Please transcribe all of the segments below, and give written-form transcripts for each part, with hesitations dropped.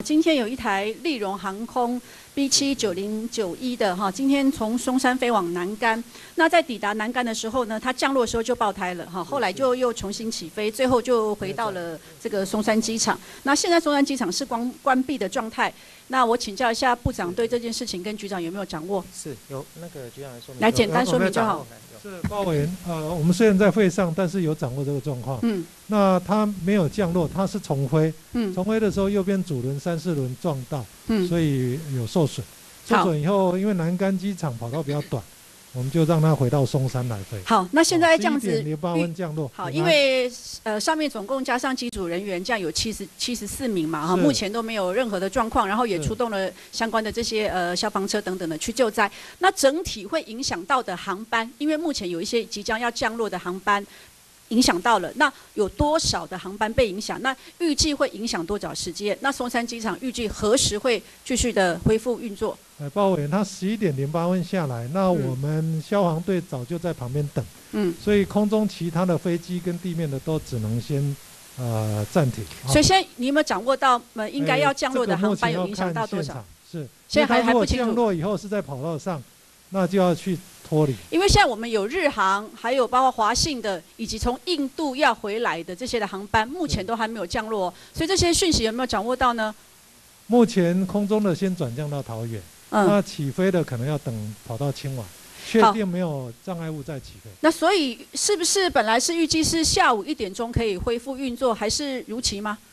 今天有一台立荣航空 B79091的哈，今天从松山飞往南竿。那在抵达南竿的时候呢，它降落的时候就爆胎了哈，后来就又重新起飞，最后就回到了这个松山机场。那现在松山机场是关闭的状态。那我请教一下部长，对这件事情跟局长有没有掌握？ 是有那个局长来说明。 来简单说明就好。 是包委员，我们虽然在会上，但是有掌握这个状况。那它没有降落，它是重飞。重飞的时候，右边主轮、3、4轮撞到，所以有受损。受损以后，因为南竿机场跑道比较短，我们就让它回到松山来飞。 好，那现在这样子 ，11:08分降落。 好，因为上面总共加上机组人员，这样有74名嘛哈，目前都没有任何的状况，然后也出动了相关的这些消防车等等的去救灾。那整体会影响到的航班，因为目前有一些即将要降落的航班影响到了，那有多少的航班被影响？那预计会影响多少时间？那松山机场预计何时会继续的恢复运作？ 包委员，他11:08分下来，那我们消防队早就在旁边等，所以空中其他的飞机跟地面的都只能先暂停。 所以现在你有没有掌握到应该要降落的航班有影响到多少？ 是， 现在还不清楚。 降落以后是在跑道上，那就要去脱离。 因为现在我们有日航，还有包括华信的，以及从印度要回来的这些的航班，目前都还没有降落，所以这些讯息有没有掌握到呢？ 目前空中的先转降到桃园。那起飞的可能要等跑到清晚，确定没有障碍物再起飞。 那所以是不是本来是预计是下午1点钟可以恢复运作，还是如期吗？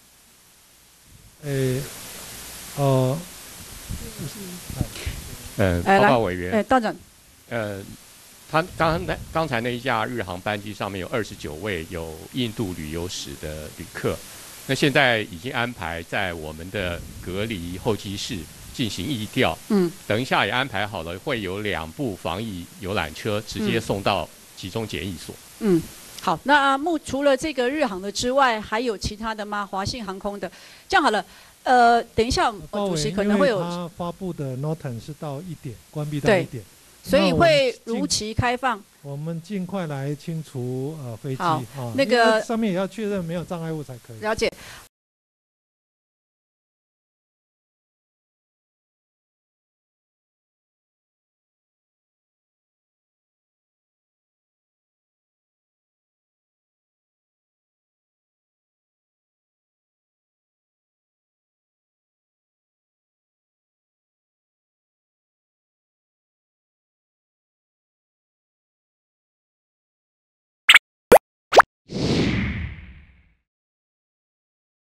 报告委员， 道长， 他刚才那一架日航班机上面有29位有印度旅游史的旅客，那现在已经安排在我们的隔离候机室进行疫调，等一下也安排好了，会有2部防疫游览车直接送到集中检疫所。 好，那除了这个日航的之外，还有其他的吗？华信航空的，这样好了，等一下主席可能会有。 他发布的 noten 是到1点，关闭到1点， 所以会如期开放。 我们尽快来清除飞机那个上面也要确认没有障碍物才可以。 了解。